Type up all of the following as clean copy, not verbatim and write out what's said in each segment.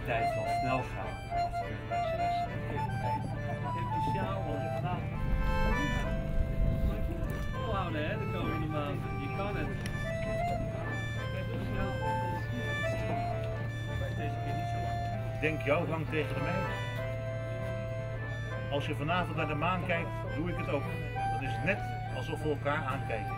de tijd zal snel gaan. Kijk die sjaal al vandaag. Volhouden hè, de komende maanden. Je kan het. Kijk die sjaal. Deze keer niet zo. Denk jouw gang tegen de mijne. Als je vanavond naar de maan kijkt, doe ik het ook. Dat is net alsof we elkaar aankijken.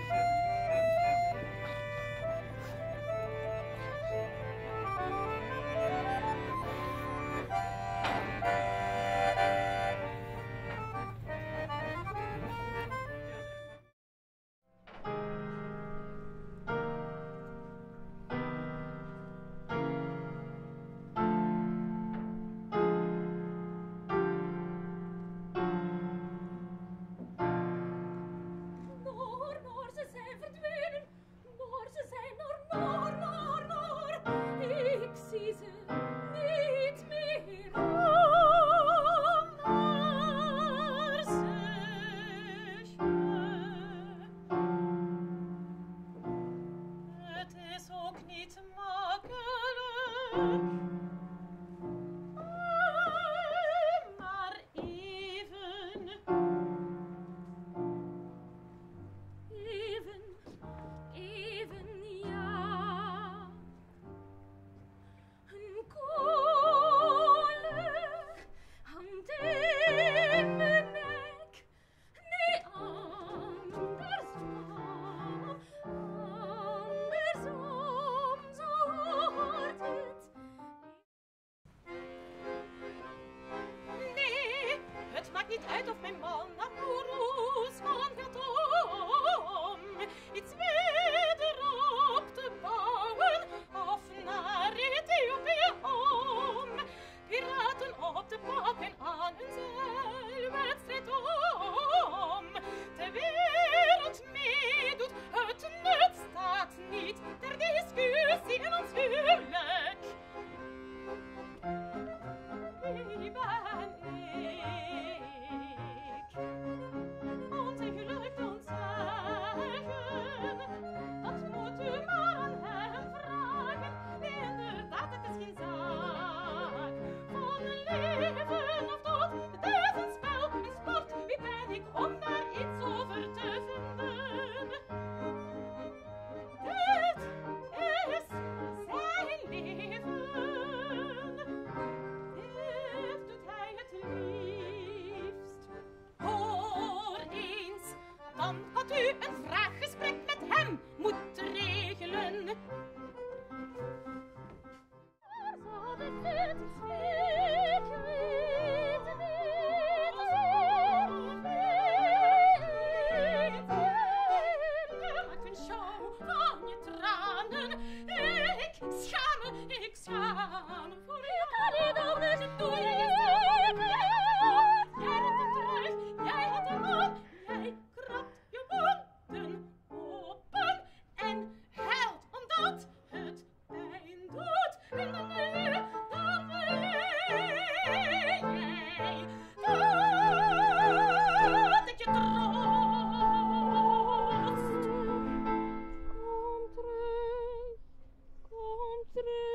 Niet uit of mijn man naar Oeruzgan gaat om iets verder op te bouwen of naar Ethiopië om. Piraten op de pap en aan een zeilwedstrijd om. De wereld meedoet, het nut staat niet ter discussie in ons huwelijk. Wie ben ik? Onze huwelijk te ontzeggen, dat moet u maar aan hem vragen. Inderdaad, het is geen zaak van leven of dood. Het is een spel, een sport. Wie ben ik om daar iets over te vinden? Dit is zijn leven. Dit doet hij het liefst. Hoor eens, dan had u een vraaggesprek met hem moeten regelen. Waar zat ik dit? Ik weet niet. Maak een show van je tranen. Ik schaam me voor je. Ik kan niet anders, doe je jij roept hem terug, jij had hem aan. Jij krabt je wonden open en huilt omdat het pijn doet. En dan wil jij dat ik je troost. Kom terug, kom terug.